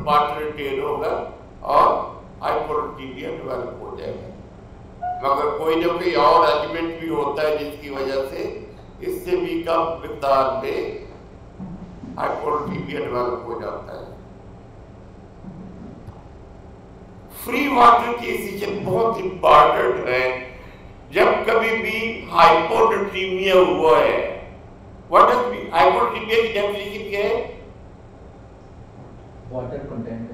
Water retain होगा और हाइपोलैक्टीमिया develop हो जाएगा। मगर कोई ना कोई और एलिमेंट भी होता है जिसकी वजह से इससे भी कम मिकदार में हाइपोलैक्टीमिया डेवलप हो जाता है। फ्री वाटर की डिसीजन बहुत इंपॉर्टेंट है। जब कभी भी हाइपोलैक्टीमिया हुआ है, व्हाट इज हाइपोलैक्टीमिया की डेफिनेशन क्या है? Water content.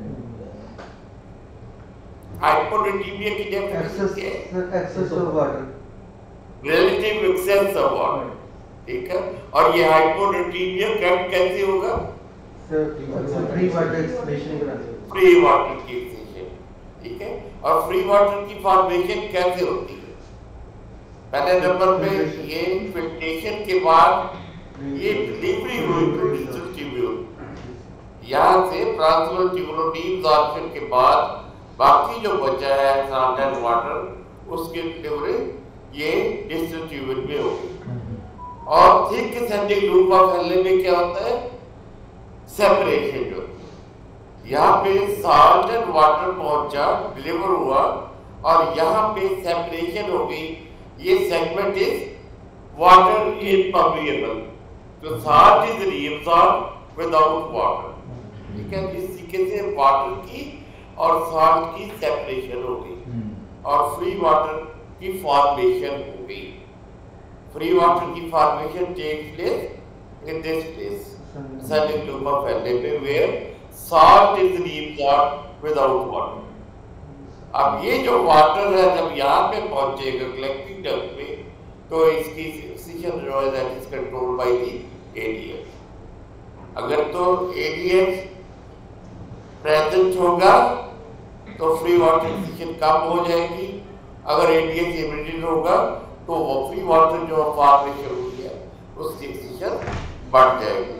हाइपोलैक्टीमिया की डेफिनेशन क्या है? Excess of water, relative excess of water, ठीक है। और ये हाइपोलैक्टीमिया कब कैसे होगा? Free water expression free water की एक्सप्रेशन, ठीक है। और फ्री वाटर की फॉर्मेशन कैसे होती है? पहले नंबर पे ये फिल्ट्रेशन के बाद ये डिलीवरी हुई प्रोड्यूसर ट्यूब्यूल, यहाँ से ट्रांसवर्स ट्यूब्यूल डीअब्जॉर्प्शन के बाद बाकी जो बचा है सॉल्टेड वाटर उसके डिलीवरी ये डिस्टल ट्यूब्यूल में होगी। और थिक एसेंडिंग लूप ऑफ फैलने में क्या होता है? सेपरेशन जो यहाँ पे सॉल्टेड वाटर पहुंचा, डिलीवर हुआ और यहाँ पे सेपरेशन हो गई। ये सेगमेंट इज वाटर इनपर्मिएबल, तो salt is reabsorbed without water, ठीक है। इस तरीके से वाटर की और सॉल्ट की सेपरेशन हो गई और फ्री वाटर की फॉर्मेशन हो गई। फ्री वाटर की formation takes place in this place, ascending loop of फैलने पे where salt is reabsorbed without water। अब ये जो वाटर है जब यहाँ पे पहुंचेगा कलेक्टिंग डक्ट में, तो इसकी एक्सक्रीशन जो है that is controlled by the ADH। अगर तो ADH प्रेजेंट होगा तो फ्री वाटर एक्सक्रीशन कम हो जाएगी। अगर ADH इमिटेड होगा तो वो फ्री वाटर जो फॉर्मेशन हुई है उसकी एक्सक्रीशन बढ़ जाएगी।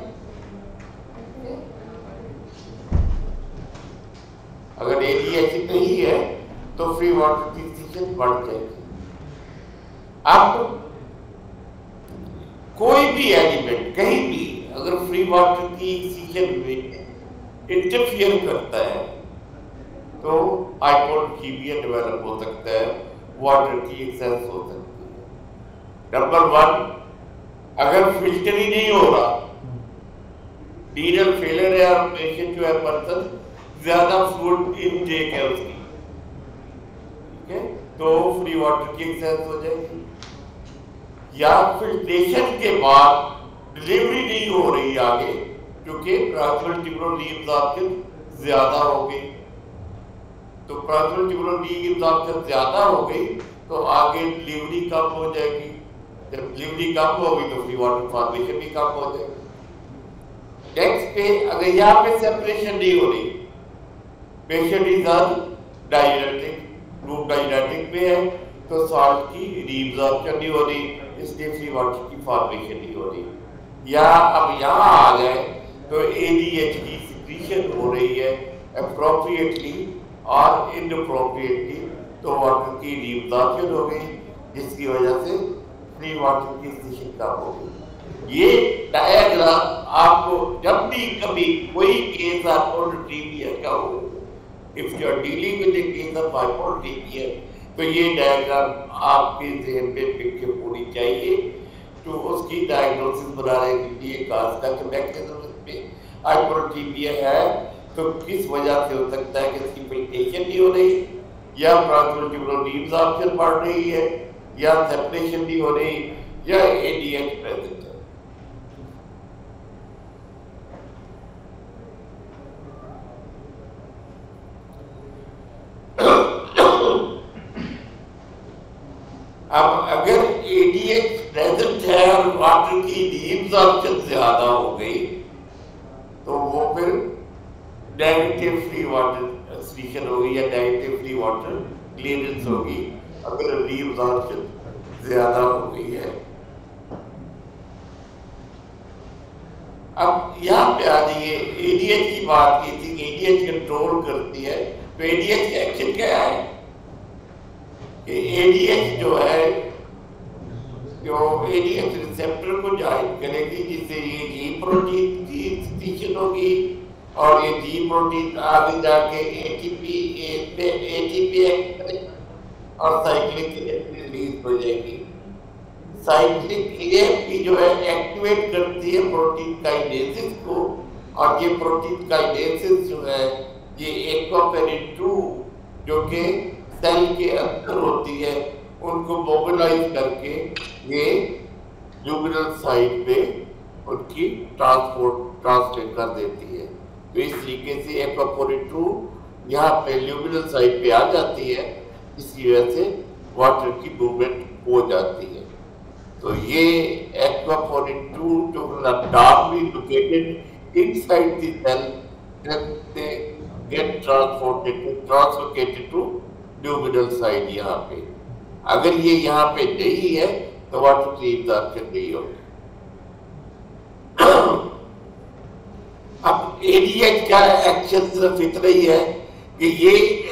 अगर ADH नहीं है तो फ्री वाटर की एक्सक्रीशन बढ़ जाएगी। अब कोई भी एलिमेंट कहीं भी अगर फ्री वाटर की एक्सक्रीशन में इंटरफियर करता है तो हाइपोलैक्टीमिया डेवलप हो सकता है, वाटर की एक्सेस हो सकती है। नंबर 1, अगर फिल्टर ही नहीं हो रहा, रीनल फेलियर है और पेशेंट जो है पर्सन ज्यादा फूड इनटेक है उसकी, ठीक है, तो फ्री वाटर की एक्सेस हो जाएगी। या फिल्ट्रेशन के बाद डिलीवरी नहीं हो रही आगे क्योंकि ट्रांसवर्स ट्यूबुलर रीअब्सॉर्प्शन ज्यादा हो गई, तो ट्रांसवर्स ट्यूबुलर रीअब्सॉर्प्शन ज्यादा हो गई तो आगे डिलीवरी कम हो जाएगी। जब डिलीवरी कम होगी तो फ्री वाटर फॉर्मेशन भी कम हो जाएगी। नेक्स्ट पे अगर यहाँ पे सेपरेशन नहीं हो रही, patient is diuretic, loop diuretic में है, तो सॉल्ट की रीअब्सॉर्प्शन नहीं हो रही, इसलिए फ्री वाटर की फॉर्मेशन नहीं हो रही। या अब यहाँ आ गए तो ADH की सिक्रीशन हो रही है अप्रोप्रिएटली और इनअप्रोप्रिएटली, तो वाटर की रीअब्सॉर्प्शन हो गई जिसकी वजह से फ्री वाटर की सिक्रीशन कम हो गई। ये डायग्राम आपको जब भी कभी कोई केस हाइपोलैक्टीमिया का हो, if you are dealing with the case of हाइपोलैक्टीमिया, तो ये डायग्राम आपके ज़हन में पिक्चर होनी चाहिए। तो उसकी डायग्नोसिस बनाने के लिए कास्टा के मैकेनिज्म में हाइपोलैक्टीमिया है तो किस वजह से हो सकता है कि इसकी फिल्ट्रेशन नहीं हो रही, या ट्रांसवर्स रीअब्सॉर्प्शन बढ़ रही है, या सेपरेशन नहीं हो रही, या ADH प्रेजेंट है। अब अगर ADH प्रेजेंट है और वाटर की रीअब्सॉर्प्शन ज्यादा हो गई तो वो फिर नेगेटिव फ्री वाटर एक्सक्रीशन होगी या नेगेटिव फ्री वाटर क्लियरेंस होगी अगर रीअब्सॉर्प्शन ज्यादा हो गई है। अब यहाँ पे आ जाइए, ADH की बात की थी, ADH कंट्रोल करती है, तो ADH का एक्शन क्या है? ADH जो है जो ADH रिसेप्टर को ज्वाइन करेगी जिससे ये जी प्रोटीन की एक्सक्रीशन होगी और ये जी प्रोटीन आगे जाके एटीपी और साइक्लिक रिलीज हो जाएगी। साइक्लिक एएमपी जो है एक्टिवेट करती है प्रोटीन काइनेसिस को, और ये प्रोटीन काइनेसिस जो है ये एक्वाफेरिन 2 जो कि सेल के अंदर होती है उनको मोबिलाइज करके ये ल्यूमिनल साइड पे उनकी ट्रांसलेट कर देती है। तो इस तरीके से एक्वाफेरिन 2 यहाँ पे ल्यूमिनल साइड पे आ जाती है, इसी वजह से वाटर की मूवमेंट हो जाती है। तो ये एक्वाफेरिन 2 जो darkly located inside the cell, then they get translocated to luminal side यहाँ पे। अगर ये यहाँ पे नहीं है तो वाटर की एब्जॉर्प्शन नहीं होगी। अब एडीएच का एक्शन सिर्फ इतना ही है कि ये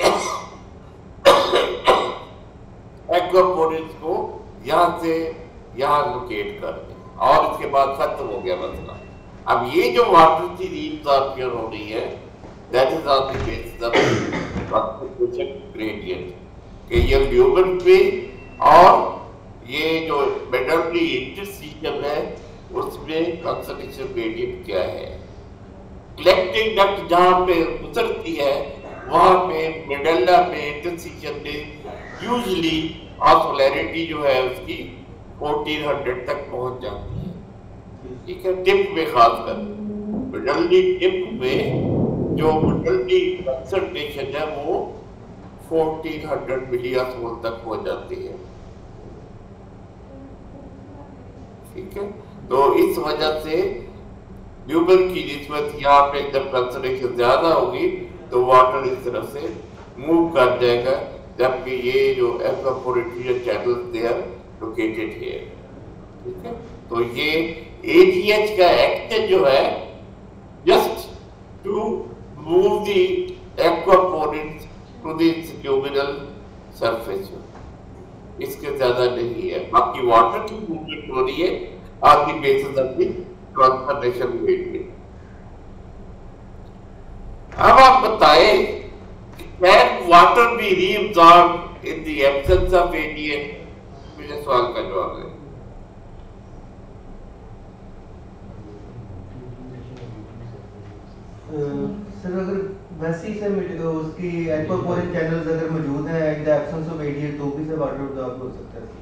एक्वाफोरिन को यहाँ से यहाँ लोकेट कर दे और इसके बाद खत्म हो गया मसला। अब ये जो वाटर की रीअब्जॉर्प्शन हो रही है, that is on the basis of concentration gradient कि ये ल्यूमेन पे और ये जो मेडलरी इंटरस्टीशियम है उसमें कंसंट्रेशन ग्रेडियंट क्या है। कलेक्टिंग डक्ट जहाँ पे उतरती है वहाँ पे मेडल्ला में इंटरस्टीशियम में यूजुअली ऑस्मोलैरिटी जो है उसकी 1400 तक पहुंच जाती है। ठीक है, टिप में खासकर मेडलरी टिप में जो मेडलरी कंसंट्रेशन है वो 1400 मिलिऑस्मोल तक हो जाती है। ठीक है, तो इस वजह से ल्यूमेन की निस्बत यहाँ पे जब कंसंट्रेशन ज्यादा होगी तो वाटर इस तरफ से मूव कर जाएगा, जबकि ये जो एक्वाफोरेटिव channels they are located here. ठीक है, तो ये एडीएच का एक्शन जो है just to move the aquaporins to the luminal surface, इसके ज्यादा नहीं है। बाकी वाटर की मूवमेंट हो रही है on the basis of the concentration gradient. अब आप बताएं can water be reabsorbed in the absence of ADH? मेरे सवाल का जवाब है सर, अगर वैसे ही से उसकी एक्वाफोरिन चैनल्स अगर मौजूद हैं in the absence of ADH तो भी से वाटर अब्सॉर्ब हो सकता है।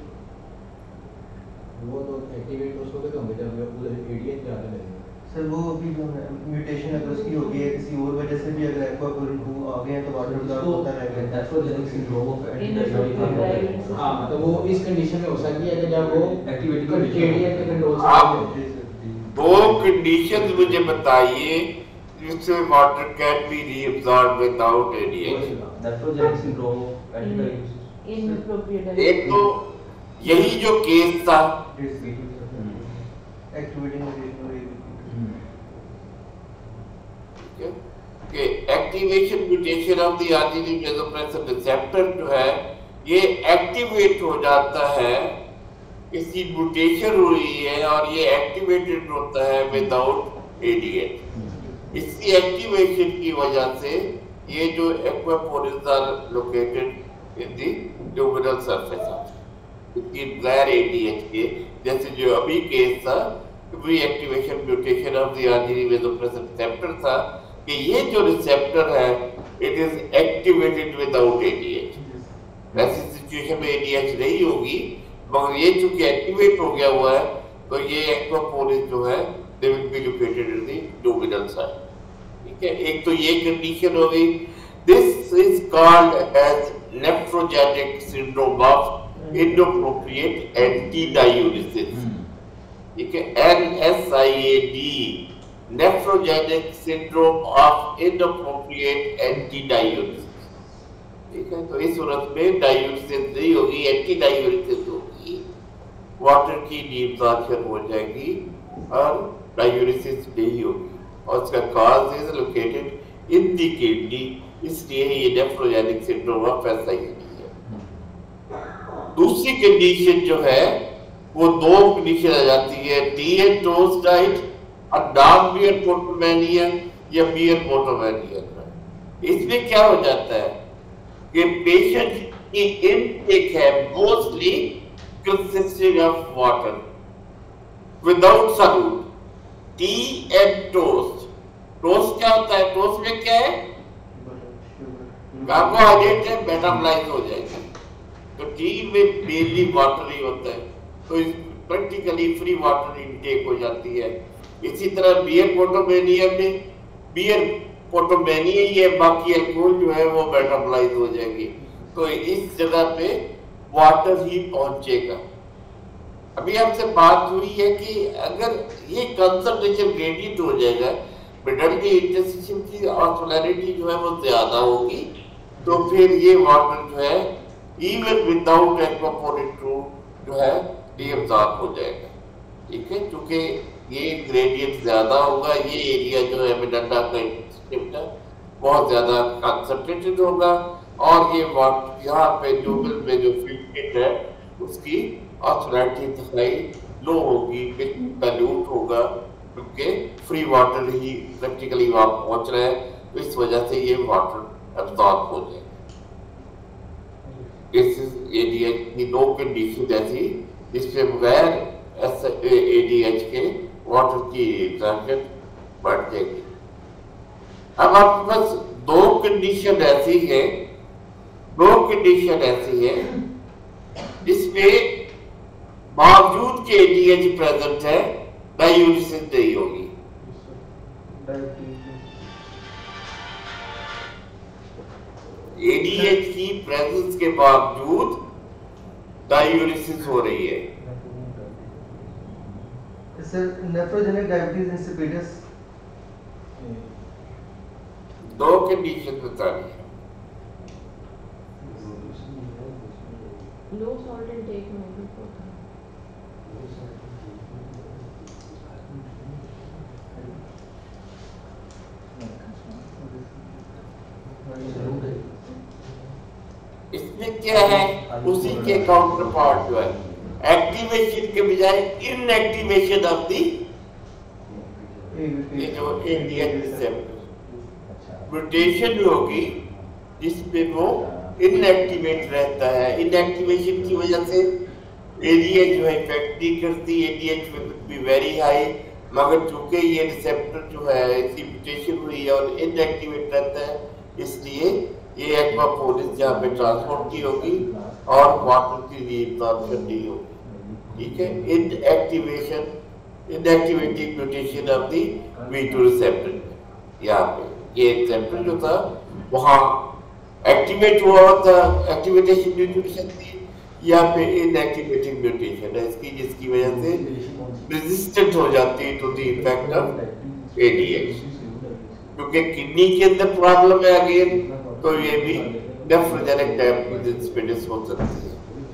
वो तो एक्टिवेट उसको तो हम जब पूरे एडीएच पे आने लगेंगे सर, वो अभी जो है म्यूटेशन अगर उसकी हो गई है किसी और वजह से भी, अगर एक्वाफोरिन 2 आ गए तो वाटर अब्सॉर्ब होता रहेगा। Nephrogenic syndrome of antidiuresis. हां, तो वो इस कंडीशन में हो सकती है कि जब वो एक्टिविटी को एडीएच के कंट्रोल से आप दो कंडीशंस मुझे बताइए जिससे water can be reabsorbed without ADH. Nephrogenic syndrome of antidiuresis. Inappropriate एक तो यही जो केस था एक्टिवेटिंग कि activation mutation of the arginine vasopressin receptor जो है ये एक्टिवेट हो जाता है, इसकी म्यूटेशन हुई है और ये एक्टिवेटेड होता है विदाउट एडीएच। इसकी एक्टिवेशन की वजह से ये जो aquaporins are located in the luminal surface, इसकी बगैर एडीएच के, जैसे जो अभी केस था reactivation mutation of the arginine vasopressin receptor था कि ये जो रिसेप्टर है it is activated without ADH. ऐसी सिचुएशन में एडीएच नहीं होगी, मगर ये चूंकि एक्टिवेट हो गया हुआ है तो ये एक्वाफोरिन जो है they will be located in the luminal side. ठीक है, एक तो ये कंडीशन हो गई। This is called as nephrogenic syndrome of inappropriate antidiuresis. ठीक है, NSIAD, nephrogenic syndrome of inappropriate antidiuresis. ठीक है, तो इस सूरत में डायूरेसिस नहीं होगी, एंटीडायूरेसिस होगी, वाटर की रीअब्सॉर्प्शन हो जाएगी और डायूरेसिस नहीं होगी, और उसका cause is located in the kidney, इसलिए ये नेफ्रोजेनिक सिंड्रोम ऑफ SIAD है। दूसरी कंडीशन जो है वो दो कंडीशन आ जाती है, टी एंड टोस डाइट और डार्क बियर पोर्टोमेनिया या बियर पोटोमेनिया का। इसमें क्या हो जाता है कि पेशेंट की इनटेक है mostly consisting of water without solute, tea and toast. Toast क्या होता है? टोस्ट में क्या है? कार्बोहाइड्रेट है, मेटाबोलाइज हो जाएगा। तो टी में मेनली वाटर ही होता है, तो प्रैक्टिकली फ्री वाटर इनटेक हो जाती है। इसी तरह बियर पोटोमेनिया में बियर पोटोमेनिया ही है, बाकी अल्कोहल जो है वो मेटाबोलाइज हो जाएगी। तो इस जगह पे वाटर ही पहुंचेगा। अभी आपसे बात हुई है कि अगर ये कंसंट्रेशन ग्रेडियंट हो जाएगा, मिडल के इंटरस्टिशियम की ऑस्मोलैरिटी जो है वो ज्यादा होगी, तो फिर ये वाटर जो है इवन विदाउट एक्वापोरेट रूट जो है डीअब्सॉर्ब हो जाएगा। ठीक है, क्योंकि ये ग्रेडियंट ज्यादा होगा, ये एरिया जो है मिडल्ला का इंटरस्टिशियम का बहुत ज्यादा कंसंट्रेटेड होगा, और ये वाटर यहाँ पे न्यूबल में जो फिल्ट्रेट है उसकी ऑस्मोलैरिटी दिखाई लो होगी, पैल्यूट होगा, क्योंकि फ्री वाटर ही प्रैक्टिकली वहां पहुंच रहा है, तो इस वजह से ये वाटर अब्सॉर्ब हो जाएगा। इस एडीएच की दो कंडीशन ऐसी जिससे बगैर एडीएच के वाटर की एब्जॉर्प्शन बढ़ जाएगी। अब आपके पास दो कंडीशन ऐसी है जिसमें बावजूद के एडीएच प्रेजेंट है, डायूरिसिस नहीं होगी। एडीएच की प्रेजेंस के बावजूद डायूरिसिस हो रही है। सर, नेफ्रोजेनिक डायबिटीज इंसिपिडस दो कंडीशन बतानी है। लो सॉल्ट इनटेक में भी होता है। इसमें क्या है, उसी के काउंटर पार्ट जो है एक्टिवेशन के बजाय इनएक्टिवेशन ऑफ दी ये जो एडीएच रिसेप्टर म्यूटेशन होगी जिसमें वो इनएक्टिवेट रहता है। इनएक्टिवेशन की वजह से एडीएच जो है इफेक्ट नहीं करती, एडीएच में भी वेरी हाई, मगर चूंकि ये रिसेप्टर जो है इसकी म्यूटेशन हुई है और इनएक्टिवेट रहता है, इसलिए ये एक्वापोरिस जहाँ पे ट्रांसपोर्ट की होगी और वाटर की रीअब्सॉर्प्शन नहीं होगी। ठीक है, inactivating mutation of the V2 receptor. यहाँ पे ये रिसेप्टर जो था वहाँ एक्टिवेट हुआ था, एक्टिवेटेशन म्यूटेशन थी, यहाँ पे इनएक्टिवेटिंग म्यूटेशन है इसकी, जिसकी वजह से रेजिस्टेंट हो जाती है to the effect of ADH. क्योंकि किडनी के अंदर प्रॉब्लम है अगेन, तो ये भी नेफ्रोजेनिक डायबिटीज इंसिपिडस हो सकती है।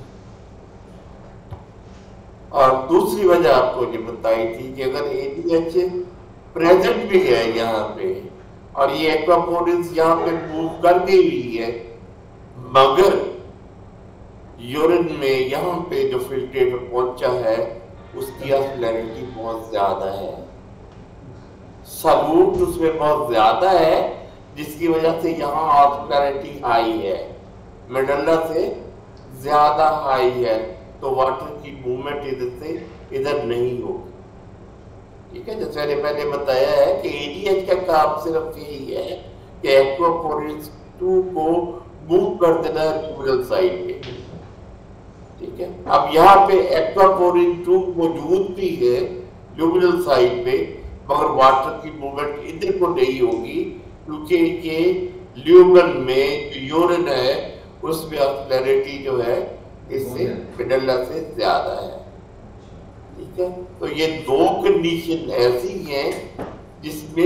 और दूसरी वजह आपको ये बताई थी कि अगर एडीएच प्रेजेंट भी है यहाँ पे और ये एक्वापोरिस यहाँ पे मूव कर गई हुई है, मगर यूरिन में यहाँ पे जो फिल्ट्रेट पहुंचा है उसकी ऑस्मोलैरिटी बहुत ज्यादा है, सॉल्यूट उसमें बहुत ज्यादा है, जिसकी वजह से यहाँ ऑस्मोलैरिटी हाई है, मेडल्ला से ज्यादा हाई है, तो वाटर की मूवमेंट इधर से इधर नहीं होगी। ठीक है, जैसे मैंने पहले बताया है कि एडीएच का काम सिर्फ यही है कि एक्वापोरिस 2 को मूव कर देना ल्यूमिनल साइड पे। ठीक है, अब यहाँ पे एक्वापोरिन 2 मौजूद भी है ल्यूमिनल साइड पे, मगर वाटर की मूवमेंट इधर को नहीं होगी, क्योंकि ये ल्यूमन में जो यूरिन है उसमें ऑस्मोलैरिटी जो है इससे मेडल्ला से ज्यादा है। ठीक है, तो ये दो कंडीशन ऐसी हैं जिसमें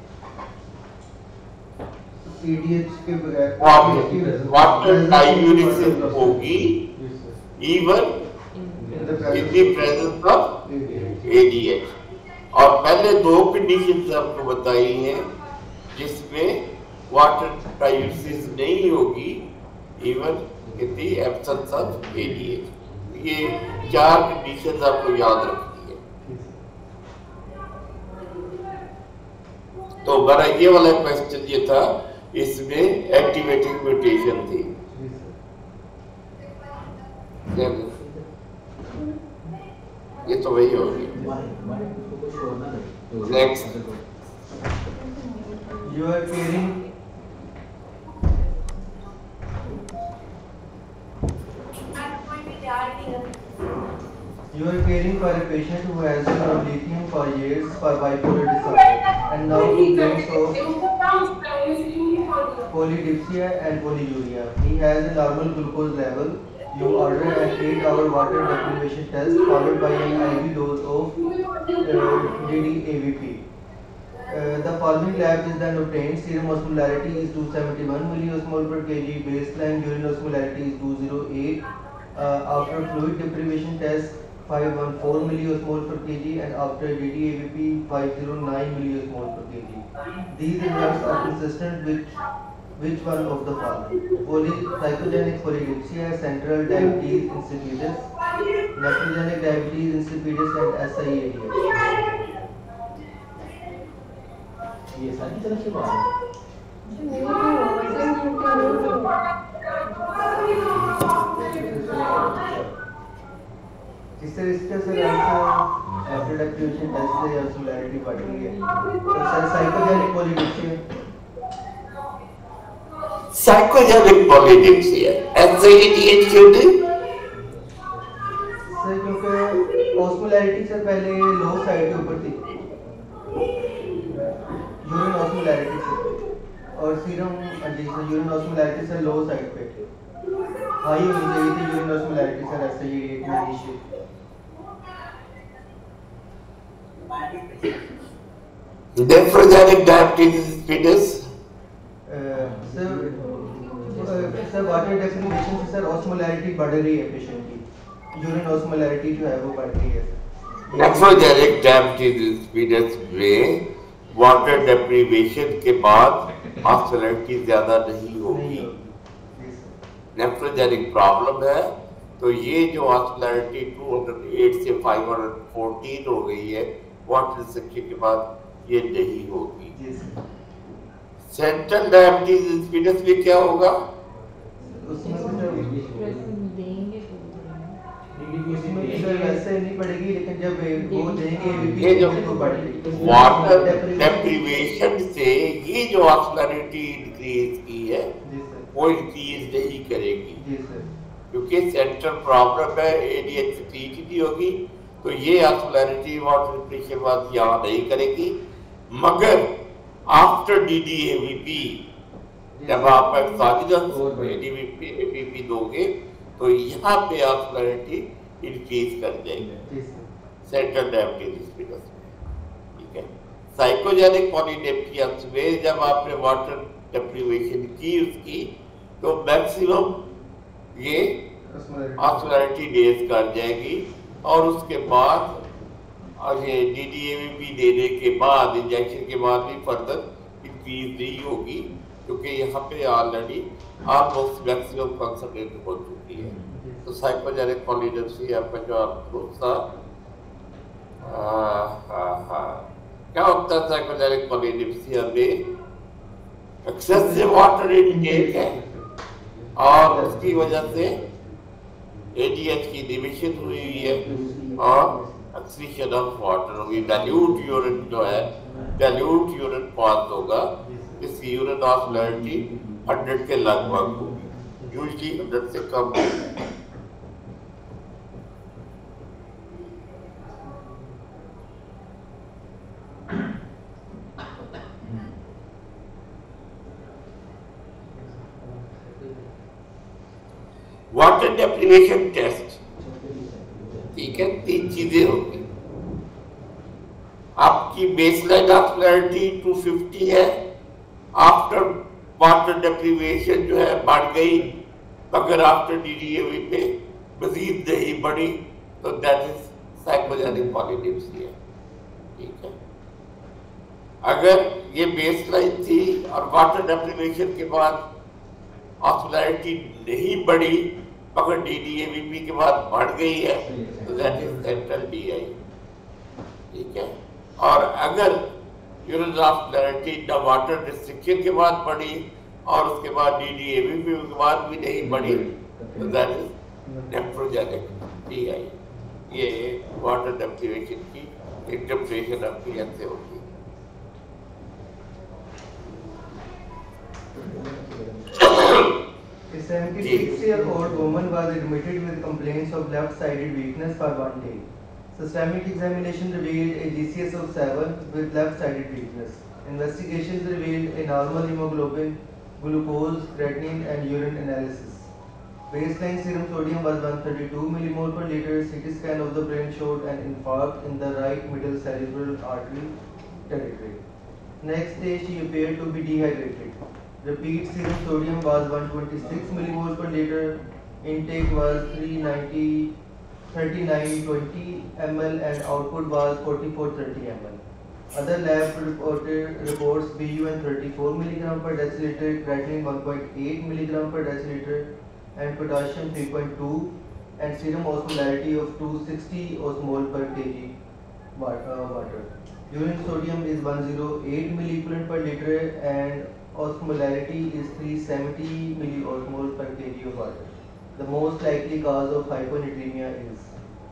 एडीएच के बगैर वाटर डायूरिसिस होगी even in the presence of ADH. और पहले दो कंडीशन आपको बताई हैं जिसमें वाटर डायूरिसिस नहीं होगी even in the absence of ADH. ये 4 कंडीशंस आपको याद रखनी है। तो बड़ा ये वाला क्वेश्चन ये था, इसमें एक्टिवेटिंग म्यूटेशन थी। ये तो वही होगी। Next, You are caring for a patient who has been on lithium for years for bipolar disorder and now complains of polydipsia and polyuria. He has a normal glucose level. You order an 8-hour water deprivation test followed by an IV dose of DDAVP. The following labs is then obtained. Serum osmolarity is 271 milliosmol per kg. Baseline urine osmolarity is 208. After fluid deprivation test, 514 milliosmol per kg, and after DDAVP, 509 milliosmol per kg. These results are consistent with which one of the following? Psychogenic polydipsia, central diabetes insipidus, nephrogenic diabetes insipidus, and SIADS. ये सारी तरह से बात जिससे इसका sir after activation test से osmolarity बढ़ गई है। तो sir psychogenic polydipsia, psychogenic polydipsia SIADH क्यों थी? सर क्योंकि osmolarity से पहले लो साइड के ऊपर थी, यूरिन ऑस्मोलैरिटी से, और सीरम यूरिन ऑस्मोलैरिटी से लो साइड पे हाई होनी चाहिए थी यूरिन ऑस्मोलैरिटी सर SIADH में issue. Nephrogenic diabetes insipidus, sir water deprivation से सर ऑस्मोलैरिटी बढ़ रही है पेशेंट की, यूरिन ऑस्मोलैरिटी जो है वो बढ़ रही है। नेफ्रोजेनिक डायबिटीज insipidus में वाटर डेप्रिवेशन के बाद ऑस्मोलैरिटी ज्यादा नहीं होगी। नेफ्रोजेनिक प्रॉब्लम है, तो ये जो ऑस्मोलैरिटी 208 से 514 हो गई है वाटर रिस्ट्रिक्शन के बाद, ये नहीं होगी। सेंट्रल डायबिटीज insipidus में क्या होगा? वैसे नहीं पड़ेगी, लेकिन जब वो देंगे ये जो वाटर डेप्रिवेशन से ये जो ऑस्मोलैरिटी इंक्रीज की है वो इंक्रीज नहीं करेगी, क्योंकि सेंट्रल प्रॉब्लम है, ADH से ट्रीट नहीं होगी, तो ये ऑस्मोलैरिटी वाटर डेप्रिवेशन बाद यहाँ नहीं करेगी। मगर आफ्टर DDAVP जब आप AVP दोगे तो यहाँ पे ऑस्मोलैरिटी इंक्रीज कर जाएगी सेंट्रल डायबिटीज insipidus में, ठीक है। साइकोजेनिक पॉलीडिप्सिया में जब आपने वाटर डेप्रिवेशन की उसकी, तो मैक्सिमम ये ऑस्मोलैरिटी डेज कर जाएगी, और उसके बाद और ये DDAVP देने के बाद, इंजेक्शन के बाद भी फर्दर इंक्रीज नहीं होगी, क्योंकि यहाँ पे ऑलरेडी ऑलमोस्ट मैक्सिमम कंसंट्रेट हो चुकी है। तो साइकोजेनिक पॉलीडिप्सिया का जो आपको था, क्या होता है साइकोजेनिक पॉलीडिप्सिया में? एक्सेसिव वाटर इनटेक है, और उसकी वजह से ADH की डिविजन हुई है और एक्सक्रीशन ऑफ वाटर होगी। डाइल्यूट यूरिन जो है, डाइल्यूट यूरिन पास होगा, इसकी यूरिन ऑस्मोलैरिटी 100 के लगभग होगी, यूजली 100 से कम होगी। वाटर डेप्रिवेशन टेस्ट, ठीक है, 3 चीजें होगी। आपकी बेसलाइन ऑस्मोलैरिटी 250 है, आफ्टर वाटर डेप्रिवेशन जो है बढ़ गई, मगर आफ्टर DDAVP पे मजीद नहीं बढ़ी, तो दैट इज साइकोजेनिक पॉलीडिप्सिया, ठीक है। अगर ये बेसलाइन थी और वाटर डेप्रिवेशन के बाद ऑस्मोलैरिटी नहीं बढ़ी, मगर DDAVP के बाद बढ़ गई है, तो दैट इज सेंट्रल DI, ठीक है। और अगर यूरिन ऑस्मोलैरिटी न वाटर रिस्ट्रिक्शन के बाद बढ़ी और उसके बाद DDAB के बाद भी नहीं बढ़ी, तो दैट इज नेफ्रोजेनिक DI। ये वाटर डेप्रिवेशन की इंटरप्रिटेशन आपकी ऐसे होगी। A 76-year-old woman was admitted with complaints of left-sided weakness for 1 day. Systemic examination revealed a GCS of 7 with left-sided weakness. Investigations revealed a normal hemoglobin, glucose, creatinine, and urine analysis. Baseline serum sodium was 132 millimole per liter. CT scan of the brain showed an infarct in the right middle cerebral artery territory. Next day, she appeared to be dehydrated. Repeat serum sodium was 126 millimole per liter. Intake was 3920 ml and output was 4430 ml. Other lab reports BUN 34 mg per deciliter, creatinine 1.8 mg per deciliter, and potassium 3.2, and serum osmolarity of 260 osmol per kg water. Urine sodium is 108 milliequivalent per liter and osmolarity is 370 milliosmol per kg of water. The most likely cause of hyponatremia is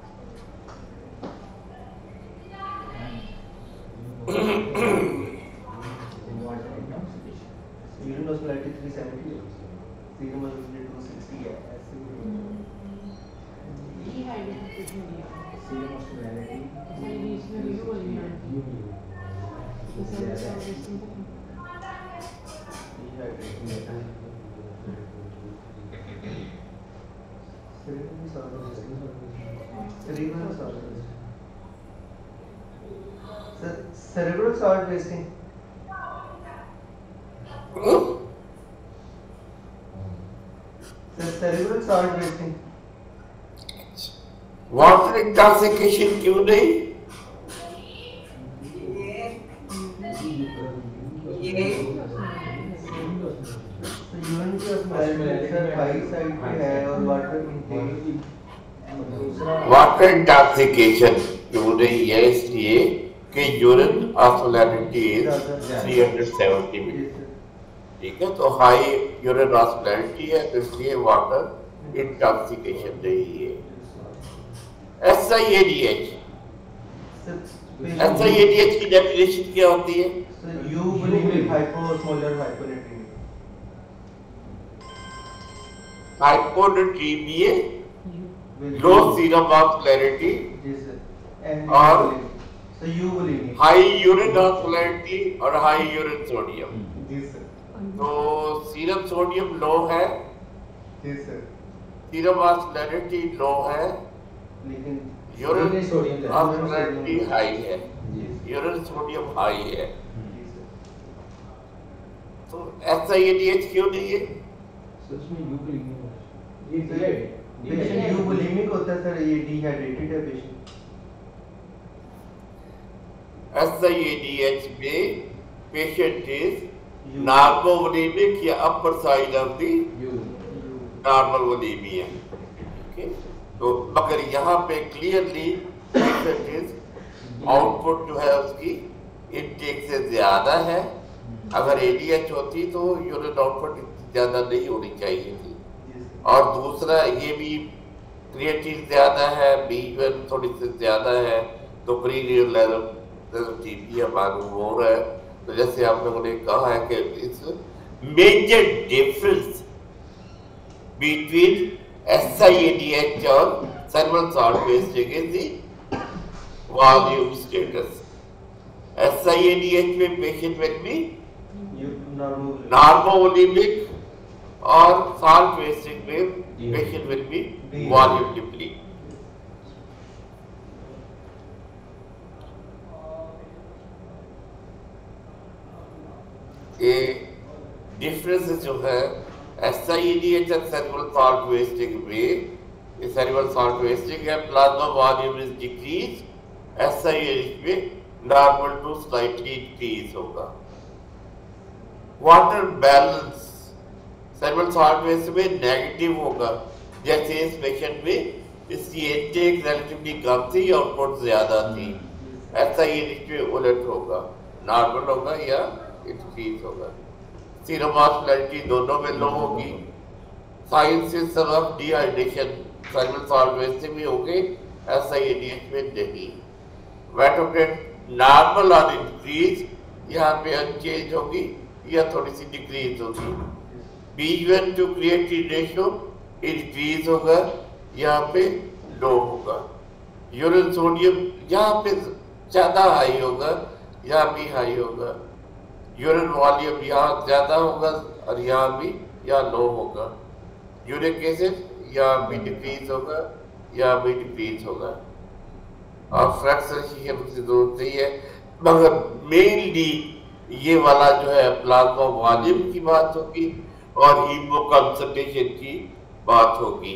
urine osmolarity 370, serum osmolarity 260 Dehydratation. serum osmolarity cerebral salt wasting. Cerebral salt wasting. Water intoxication क्यों नहीं? Urine की osmolarity high side पे है और water intake water intoxication क्यों नहीं है? इसलिए कि यूरिन ऑस्मोलैरिटी इज 370 मिली। ठीक है, तो हाई यूरिन ऑस्मोलैरिटी है तो इसलिए वाटर इंटॉक्सिकेशन नहीं है। SIADH की डेफिनेशन क्या होती है? Eubulimic hypoosmolar hyponatremia. Hyponatraemia, low serum osmolarity और हाई यूरिन ऑस्मोलैरिटी और हाई यूरिन सोडियम। तो सीरम सोडियम लो है, सीरम ऑस्मोलैरिटी लो है, लेकिन यूरिन ऑस्मोलैरिटी हाई है, यूरिन सोडियम हाई है। तो SIADH क्यों नहीं है? पेशेंट यूबुलिमिक होता है सर, ये डिहाइड्रेटेड है पेशेंट। SIADH में पेशेंट इज नॉर्मोवोलेमिक या upper side of the normal volaemia. तो मगर यहाँ पे क्लियरली पेशेंट इज आउटपुट जो है उसकी इनटेक से ज्यादा है। अगर ADH होती तो यूरिन आउटपुट ज्यादा नहीं होनी चाहिए थी। और दूसरा ये भी क्रिएटिन ज्यादा है, BUN थोड़ी सी ज्यादा है, तो प्रीरियल लेवल TPA मालूम हो रहा है। तो जैसे आप लोगों ने कहा है कि it's major difference between SIADH और cerebral salt wasting is the volume status. SIADH में पेशेंट विल बी नॉर्मोवोलेमिक और salt wasting में patient will be volume deplete. ये डिफरेंस जो है SIADH और cerebral salt wasting में, ये cerebral salt wasting है, plasma volume is decreased, SIADH में normal to slightly increase होगा। Water balance cerebral salt wasting में नेगेटिव होगा, जैसे इस पेशेंट में इसकी इनटेक रिलेटिवली कम थी, आउटपुट ज्यादा थी। SIADH में उलट होगा, नॉर्मल होगा या इंक्रीज होगा। सीरम ऑस्मोलैरिटी दोनों में लो होगी। साइन से सबब डिहाइड्रेशन सॉल्युबल सॉल्ट वैसे भी होंगे, SiADH में नहीं। वेट ऑफ डेथ नॉर्मल और इंक्रीज, यहाँ पे अनचेंज होगी या थोड़ी सी डिक्रीज होगी। B1 to creatine ratio increase होगा, यहाँ पे लो होगा। यूरिन सोडियम यहाँ पे ज्यादा हाई होगा, यहाँ भी हाई होगा। यूरिन वॉल्यूम यहाँ ज्यादा होगा और यहाँ भी यहाँ लो होगा। यूरिक एसिड यहाँ भी डिक्रीज होगा, यहाँ भी डिक्रीज होगा। और फ्रैक्शन की हमसे जरूरत नहीं है, मगर मेनली ये वाला जो है प्लाज्मा वॉल्यूम की बात होगी और हीमो कंसंट्रेशन की बात होगी।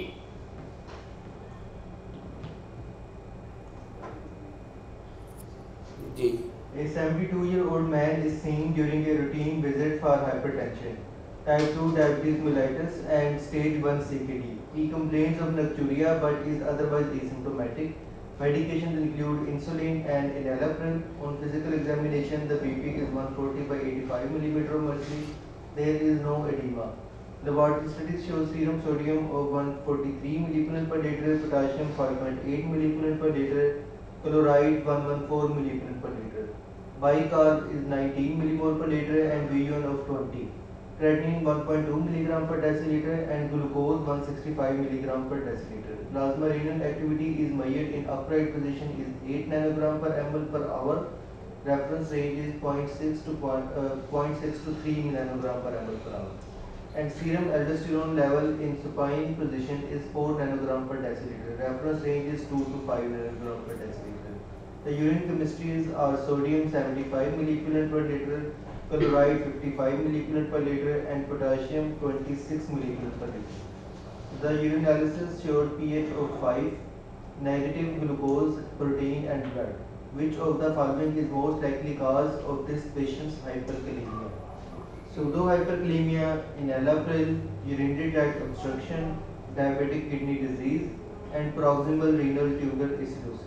जी। A 72-year-old man is seen during a routine visit for hypertension, type 2 diabetes mellitus and stage 1 CKD. He complains of nocturia but is otherwise asymptomatic. Medications include insulin and enalapril. On physical examination, the BP is 140 by 85 millimeter of mercury. There is no edema. Laboratory studies show serum sodium of 143 millipillion per liter, potassium 5.8 millipillion per liter, chloride 114 millipillion per liter. Bicarb is 19 millimole per liter and V1 of 20. Creatinine 1.2 milligram per deciliter and glucose 165 milligram per deciliter. Plasma renal activity is measured in upright position is 8 nanogram per ml per hour. Reference range is 0.6 to 3 nanogram per ml per hour. And serum aldosterone level in supine position is 4 nanogram per deciliter. Reference range is 2 to 5 nanogram per deciliter. The urine chemistries are sodium 75 millipillion per liter, chloride 55 millipillion per liter, and potassium 26 millipillion per liter. The urinalysis showed pH of 5, negative glucose, protein, and blood. Which of the following is most likely cause of this patient's hyperkalemia? Pseudohyperkalemia, enalapril, urinary tract obstruction, diabetic kidney disease, and proximal renal tubular acidosis.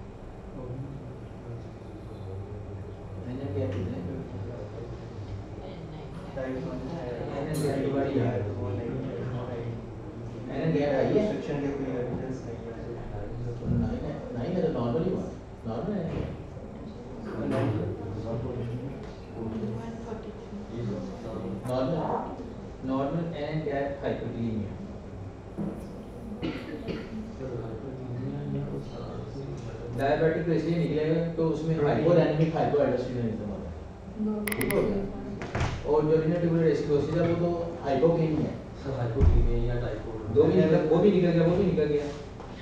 Restriction के कोई evidence नहीं है। नहीं है तो normal ही normal है। Normal and कैट हाइपरकालेमिया। डायबिटिक तो इसलिए निकलेगा तो उसमें हाइपोडायनेमिक हाइपोएल्डोस्टेरोनिज्म होता है, ठीक हो गया। और जो रीनल ट्यूबुलर एसिडोसिस है वो तो हाइपोकालेमिया है। सर हाइपोकालेमिया या टाइप दो भी निकल, वो भी निकल गया, वो भी निकल गया।